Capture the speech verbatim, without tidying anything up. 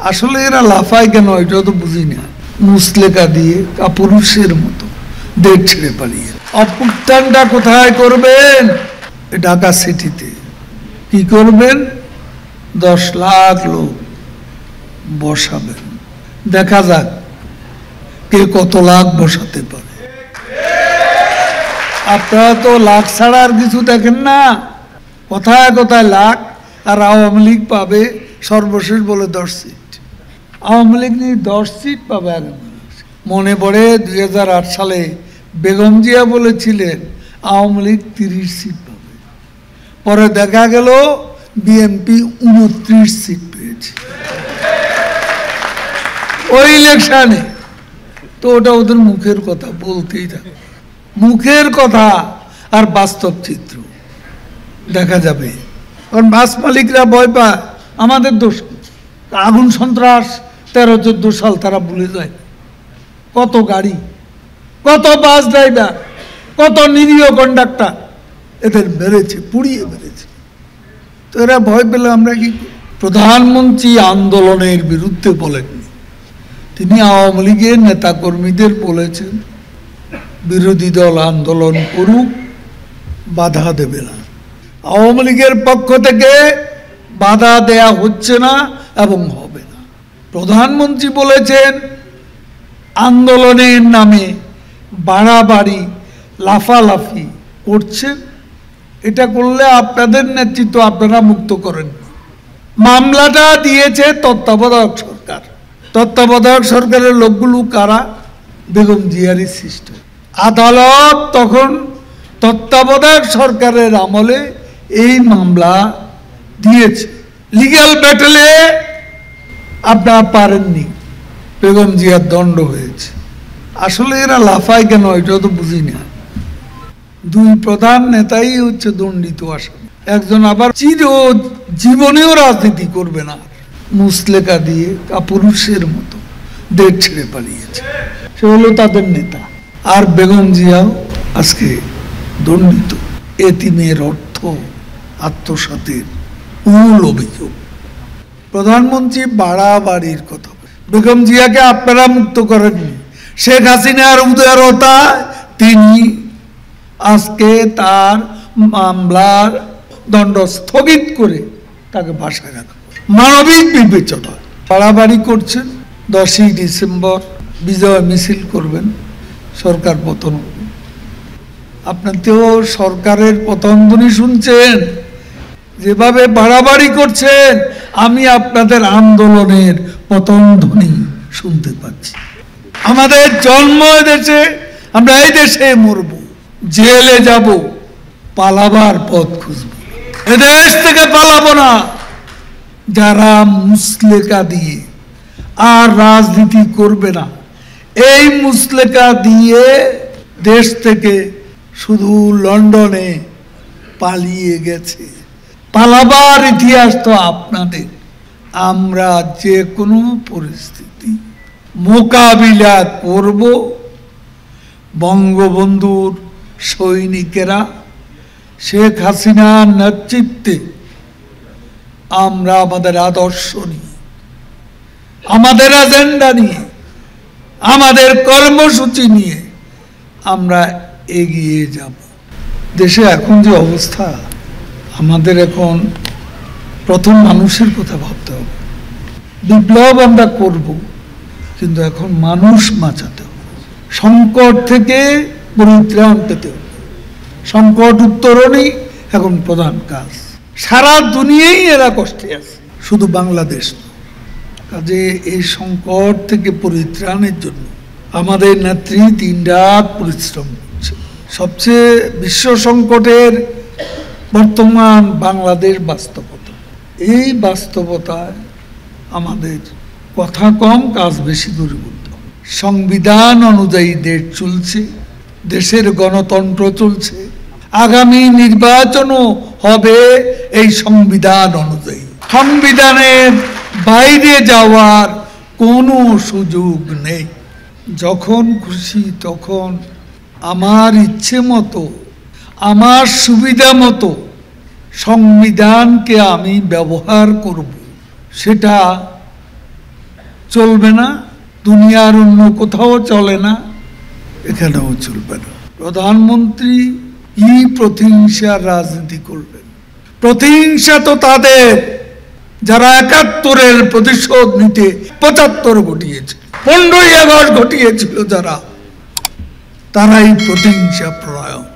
আসলে এরা লাফায় কেন এটা তো বুঝি না। মুসলেকা দিয়ে কাপুরুষের মতো দেশ ছেড়ে পালিয়ে অভ্যুত্থানটা কোথায় করবেন? ঢাকা সিটিতে। কি করবেন? দশ লাখ লোক বসাবেন, দেখা যাক কে কত লাখ বসাতে পারে। আপনারা তো লাখ ছাড়া আর কিছু দেখেন না, কোথায় কোথায় লাখ। আর আওয়ামী লীগ পাবে সর্বশেষ বলে দশ সিট। আওয়ামী লীগ নিয়ে দশ সিট পাবে। আগে মনে পড়ে দুই হাজার আট সালে বেগম জিয়া বলেছিলেন আওয়ামী লীগ তিরিশ সিট পাবে, পরে দেখা গেল বিএনপি উনত্রিশ সিট পেয়েছে ওই ইলেকশনে। তো ওটা ওদের মুখের কথা, বলতেই থাকে মুখের কথা, আর বাস্তব চিত্র দেখা যাবে। কারণ বাস মালিকরা ভয় পায়, আমাদের দোষ। আগুন সন্ত্রাস তেরো চোদ্দ সাল তারা ভুলে যায়। কত গাড়ি, কত বাস ড্রাইভার, কত নিরীহ কন্ডাক্টর এদের মেরেছে, পুড়িয়ে মেরেছে। তো এরা ভয় পেলে আমরা কি? প্রধানমন্ত্রী আন্দোলনের বিরুদ্ধে বলেননি, তিনি আওয়ামী লীগের নেতা কর্মীদের বলেছেন বিরোধী দল আন্দোলন করুক, বাধা দেবে না। আওয়ামী লীগের পক্ষ থেকে বাধা দেয়া হচ্ছে না এবং হবে না। প্রধানমন্ত্রী বলেছেন আন্দোলনের নামে বাড়াবাড়ি লাফালাফি করছেন, এটা করলে আপনাদের নেতৃত্ব আপনারা মুক্ত করেন। মামলাটা দিয়েছে তত্ত্বাবধায়ক সরকার। তত্ত্বাবধায়ক সরকারের লোকগুলো কারা? বেগম জিয়ারই সৃষ্ট। আদালত তখন তত্ত্বাবধায়ক সরকারের আমলে এই মামলা দিয়েছে। লিগ্যাল ব্যাটেলে আপনারা পারেননি, বেগম জিয়ার দণ্ড হয়েছে। আসলে এরা লাফায় কেন এটা তো বুঝি না। দুই প্রধান নেতাই হচ্ছে দণ্ডিত আসামি, একজন আবার চির জীবনেও রাজনীতি করবে না, মুসলেকা দিয়ে কাপুরুষের মতো দেশ ছেড়ে পালিয়েছে, সে হলো তাদের নেতা। আর বেগম জিয়াও আজকে দণ্ডিত। এতিমের অর্থ আত্মসাতের মূল অভিযোগ। প্রধানমন্ত্রী বাড়াবাড়ির কথা, বেগম জিয়াকে আপনারা মুক্ত করেননি। শেখ হাসিনার উদারতা তিনি আজকে তার মামলার দণ্ড স্থগিত করে তাকে বাসায় রাখা, মানবিক বিবেচনা। বাড়াবাড়ি করছেন। দশই ডিসেম্বর বিজয় মিছিল করবেন, সরকার পতন হবে। আপনার তো সরকারের পতনধ্বনি শুনছেন, যেভাবে বাড়াবাড়ি করছেন, আমি আপনাদের আন্দোলনের পতনধ্বনি শুনতে পাচ্ছি। আমাদের জন্ম দেশে, আমরা এই দেশে মরব, জেলে যাব, পালাবার পথ খুঁজব। এদেশ থেকে পালাবো না। যারা মুসলেকা দিয়ে আর রাজনীতি করবে না, এই মুসলেকা দিয়ে দেশ থেকে শুধু লন্ডনে পালিয়ে গেছে। পালাবার ইতিহাস তো আপনাদের। আমরা যে কোনো পরিস্থিতি মোকাবিলা করব। বঙ্গবন্ধুর সৈনিকেরা, শেখ হাসিনার নেতৃত্বে আমরা আমাদের আদর্শ নিয়ে, আমাদের এজেন্ডা নিয়ে, আমাদের কর্মসূচি নিয়ে আমরা এগিয়ে যাব। দেশে এখন যে অবস্থা, আমাদের এখন প্রথম মানুষের কথা ভাবতে হবে। বিপ্লব আমরা করব, কিন্তু এখন মানুষ বাঁচাতে হবে। সংকট থেকে পরিত্রাণ পেতে হবে। সংকট উত্তরণই এখন প্রধান কাজ। সারা দুনিয়ায় এরা কষ্টে আছে, শুধু বাংলাদেশ না। কাজে এই সংকট থেকে পরিত্রাণের জন্য আমাদের নেত্রী দিনরাত পরিশ্রম করছে। সবচেয়ে বিশ্ব সংকটের বর্তমান বাংলাদেশ বাস্তবতা। এই বাস্তবতায় আমাদের কথা কম, কাজ বেশি করে বলতে হবে। সংবিধান অনুযায়ী দেশ চলছে, দেশের গণতন্ত্র চলছে, আগামী নির্বাচনও হবে এই সংবিধান অনুযায়ী। সংবিধানের বাইরে যাওয়ার কোনো সুযোগ নেই। যখন খুশি তখন আমার ইচ্ছে মতো, আমার সুবিধা মতো সংবিধানকে আমি ব্যবহার করব, সেটা চলবে না, দুনিয়ার অন্য কোথাও চলে না, এখানেও চলবে না। প্রধানমন্ত্রী কি প্রতিহিংসার রাজনীতি করবেন? প্রতিহিংসা তো তাদের যারা একাত্তরের প্রতিশোধ নিতে পঁচাত্তর ঘটিয়েছিল, পনেরোই আগস্ট ঘটিয়েছিল, যারা তারাই প্রতিহিংসা প্রণয়ন।